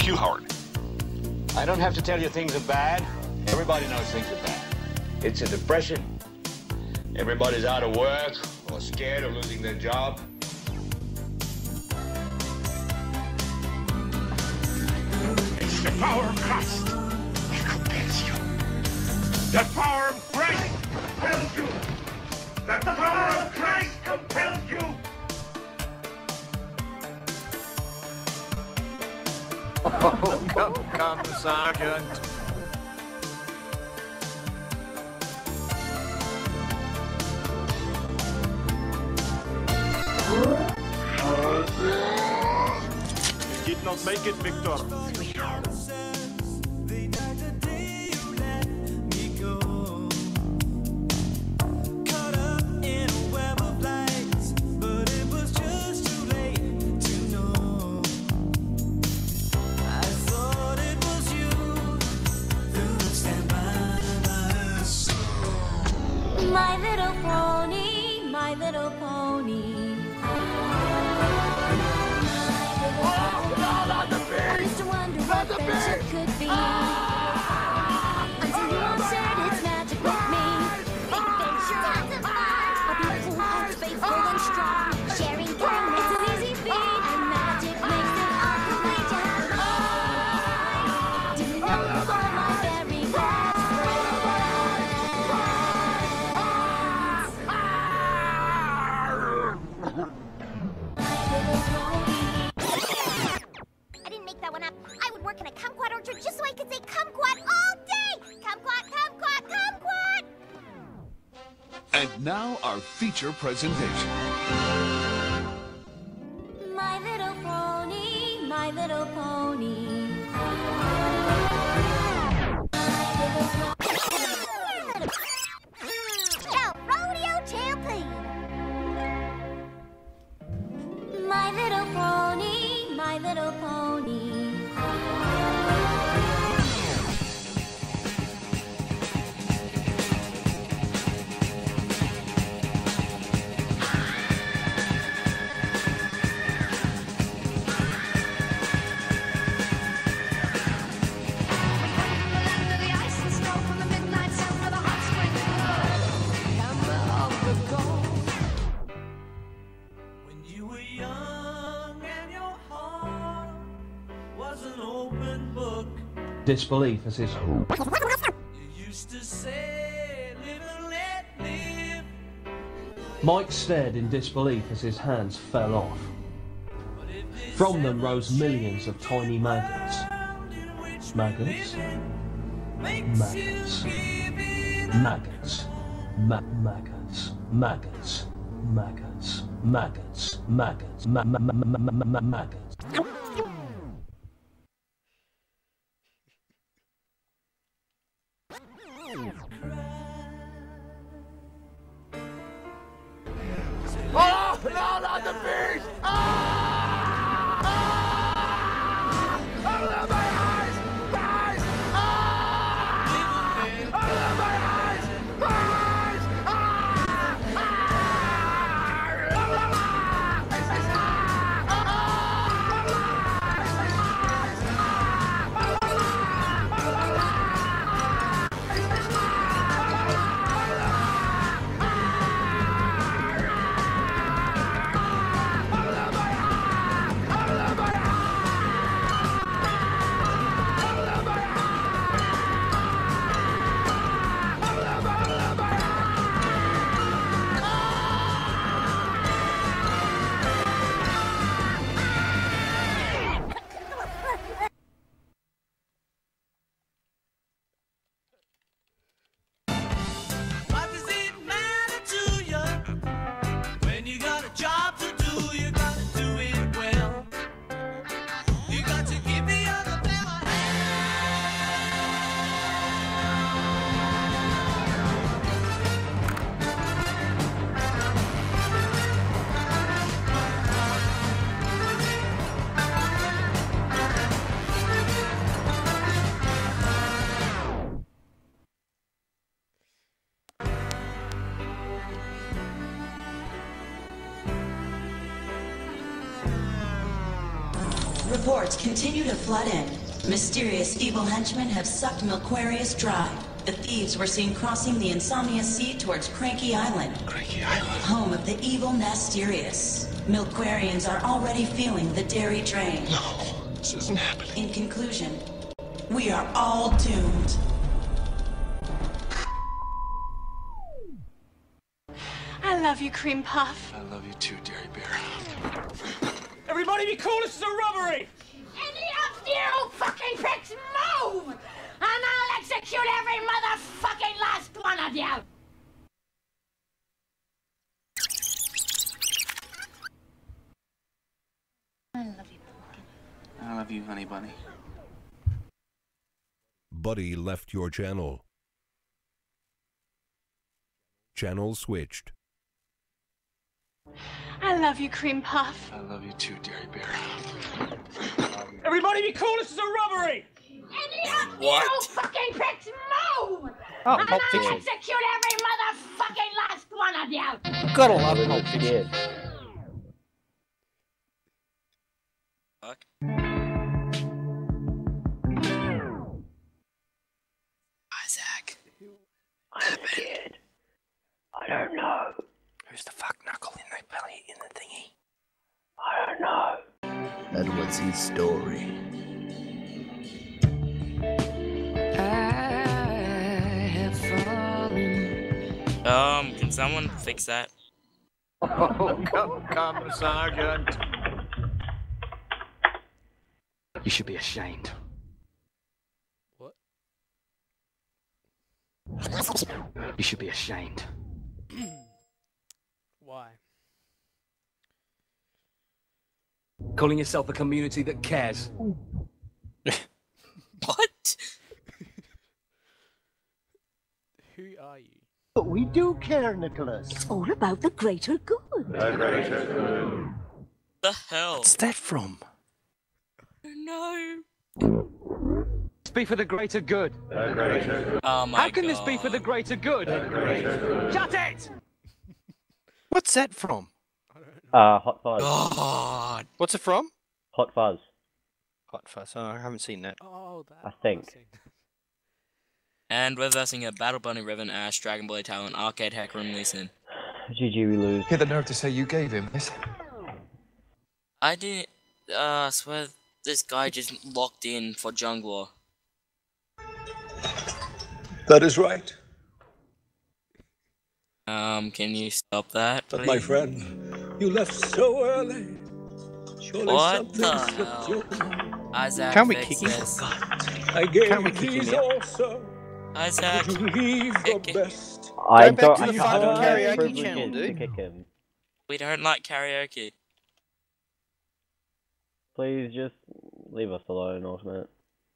too hard. I don't have to tell you things are bad. Everybody knows things are bad. It's a depression. Everybody's out of work or scared of losing their job. It's the power of Christ that compels you. The power of Christ compels you. The power of Christ compels you. Oh, come, Sergeant. You did not make it, Victor. My little pony, my little pony. I used to wonder what friendship could be. Until you all shared its magic with me. Adventure, tons of fun. A beautiful heart, faithful and strong. Sharing kindness is an easy feat, and magic makes it all complete. To have mine. Didn't know you were my very best friend. I didn't make that one up. I would work in a kumquat orchard just so I could say kumquat all day! Kumquat, kumquat, kumquat! And now our feature presentation. My little pony, my little pony. Now, rodeo trampoline! My little pony, my little pony. When you were young and your heart was an open book, Disbelief as his you used to say, live and let live. Mike stared in disbelief as his hands fell off. From them rose millions of tiny maggots. Maggots? Maggots. Maggots. Maggots. Maggots. Maggots. Maggots. Maggots. Maggots. Oh, no, not the beast! Out of my eyes! Eyes! Out of my eyes! Eyes! Reports continue to flood in. Mysterious evil henchmen have sucked Milquarius dry. The thieves were seen crossing the Insomnia Sea towards Cranky Island. Cranky Island? Home of the evil Nasterius. Milquarians are already feeling the dairy drain. No, this isn't happening. In conclusion, we are all doomed. I love you, Cream Puff. I love you too, Dairy Bear. Everybody be cool, this is a robbery! Any of you fucking pricks move! And I'll execute every motherfucking last one of you! I love you, Pumpkin. I love you, honey bunny. Buddy left your channel. Channel switched. I love you, Cream Puff. I love you too, Dairy Bear. Everybody be cool, this is a robbery! Any of you fucking pricks move! Oh, and Pulp I'll Fiction. execute every motherfucking last one of you! Gotta love Pulp Fiction. Fuck. Isaac. I'm scared. I don't know. Who's the fuck knuckle in the belly in the thingy? I don't know. That was his story. Can someone fix that? Oh, come, Sergeant. You should be ashamed. What? You should be ashamed. Why? Calling yourself a community that cares. What? Who are you? But we do care, Nicholas. It's all about the greater good. The hell? What's that from? No. This be for the greater good. Oh my How can God. this be for the greater good? Shut it! What's that from? Hot Fuzz. God. What's it from? Hot Fuzz, Hot Fuzz. Oh, I haven't seen that. Oh, that. I think. And we're versing a Battle Bunny, Revan, Ash, Dragon Boy Talon, Arcade Hack Room, Lee Sin. GG, we lose. Get the nerve to say you gave him this. I didn't. Swear this guy just locked in for Jungler. That is right. Can you stop that, But please? my friend, you left so early. Surely What something the slipped hell? your Isaac, Can we fix kick him? this. I gave Can we kick him these out? also. Isaac, Would you leave the kick him. best? I back don't. to I the don't fucking have karaoke privileges channel, to dude. kick him. we don't like karaoke. Please just leave us alone, Ultimate.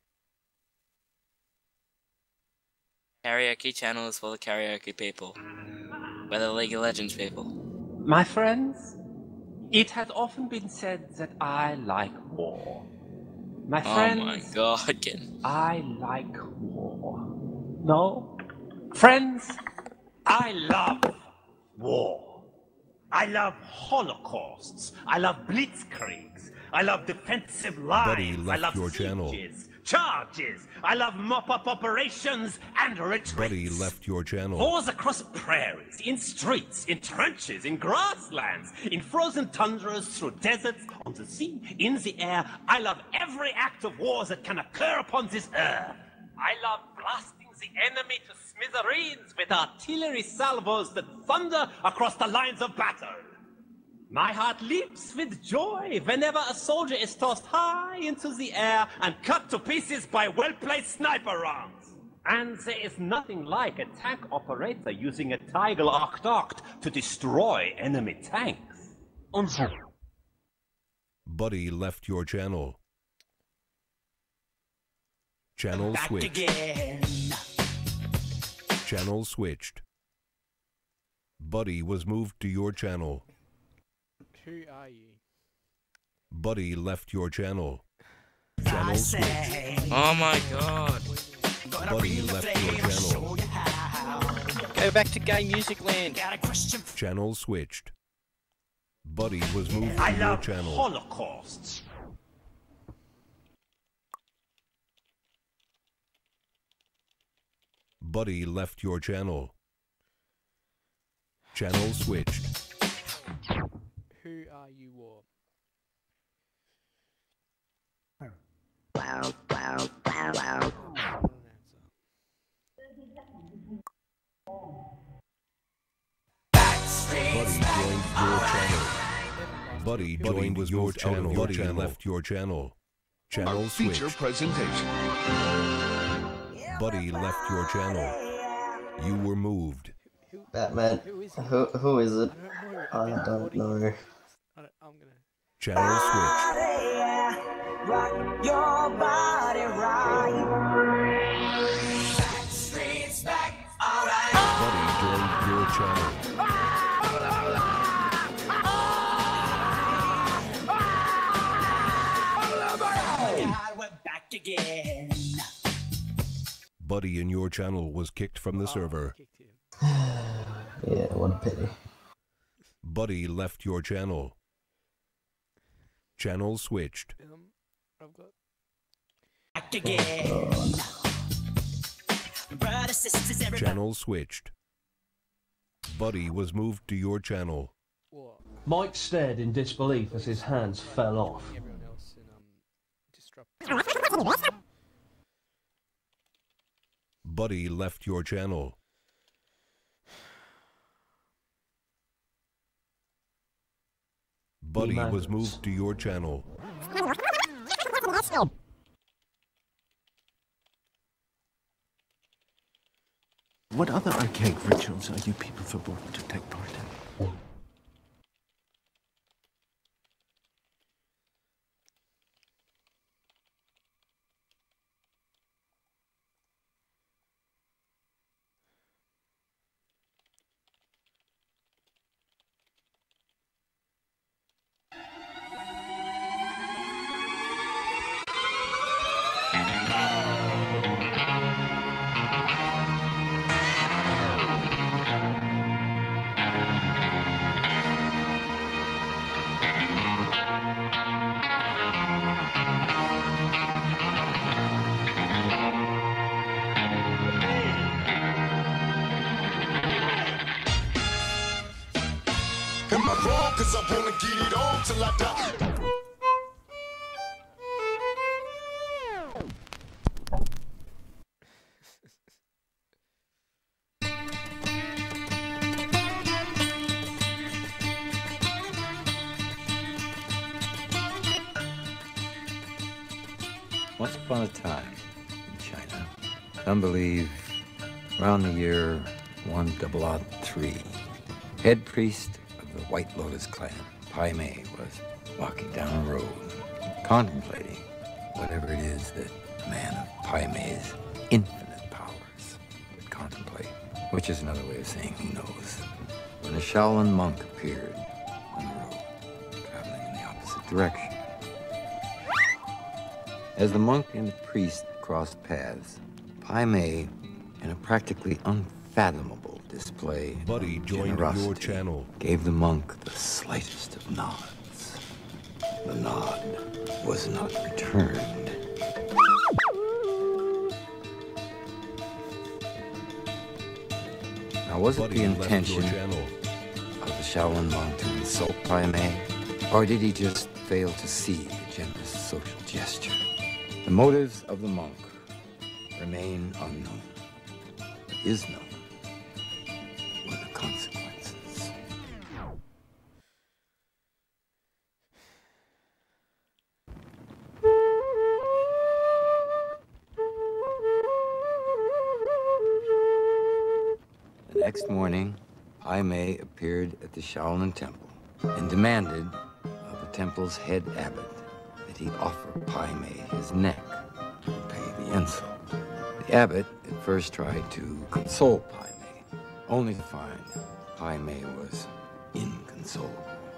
Karaoke channel is for the karaoke people. We're the League of Legends people. My friends, it has often been said that I like war. My friends, Oh my God, Ken. I like war. No? Friends, I love war. I love holocausts. I love blitzkriegs. I love defensive Buddy lines. I left love your channel. sieges, charges. I love mop-up operations and retreats. Buddy left your channel. Wars across prairies, in streets, in trenches, in grasslands, in frozen tundras, through deserts, on the sea, in the air. I love every act of war that can occur upon this earth. I love blasting the enemy to smithereens with artillery salvos that thunder across the lines of battle. My heart leaps with joy whenever a soldier is tossed high into the air and cut to pieces by well-placed sniper rounds. And there is nothing like a tank operator using a Tiger Octoct to destroy enemy tanks. Buddy left your channel. Channel Back switched. again. Channel switched. Buddy was moved to your channel. Who are you? Buddy left your channel. Channel switched. Oh my God. Buddy left your channel. Go back to Gay Music Land. Channel switched. Buddy was moved I to your love channel. holocausts. Buddy left your channel. Channel switched. Who are you, War? Wow, wow, wow, wow. Buddy joined your channel. Buddy left your channel. Channel Feature switched. presentation. Buddy left your channel. You were moved. Batman. Who is it? I don't know. Channel switched. Rock your body right. Backstreet's back, alright. Buddy joined your channel. God, we're back again. Buddy in your channel was kicked from the server. Yeah, what a pity. Buddy left your channel. Channel switched. I've got Back again. Brothers, sisters, everybody. Channel switched. Buddy was moved to your channel. Mike stared in disbelief as his hands fell off. everyone else in Disrupt. Buddy left your channel. Buddy was moved to your channel. What other archaic rituals are you people forbidden to take part in? Am I wrong? 'Cause I wanna get it on till I die. Once upon a time in China, some believe around the year 1003, head priest of the White Lotus clan, Pai Mei, was walking down a road, contemplating whatever it is that a man of Pai Mei's infinite powers would contemplate, which is another way of saying who knows, when a Shaolin monk appeared on the road, traveling in the opposite direction. As the monk and the priest crossed paths, Pai Mei, in a practically unfathomable display Buddy of joined generosity, your channel. gave the monk the slightest of nods. The nod was not returned. Now, was it the Buddy left your intention channel. of the Shaolin monk to insult Pai Mei, or did he just fail to see the generous social gesture? The motives of the monk remain unknown. What is known were the consequences. The next morning, Pai Mei appeared at the Shaolin Temple and demanded of the temple's head abbot that he offer Pai Mei his neck to pay the insult. The abbot at first tried to console Pai Mei, only to find Pai Mei was inconsolable.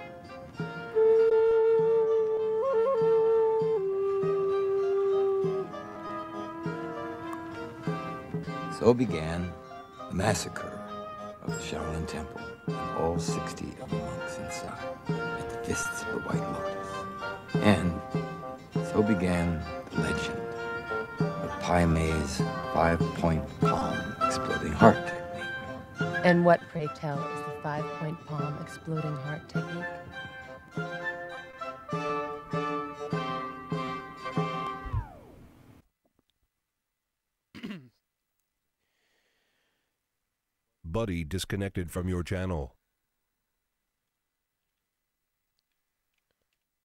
So began the massacre of the Shaolin Temple and all 60 of the monks inside at the fists of the White Lotus. And so began the legend of Pai Mei's 5-point palm exploding heart technique. And what, pray tell, is the 5-point palm exploding heart technique? Buddy disconnected from your channel.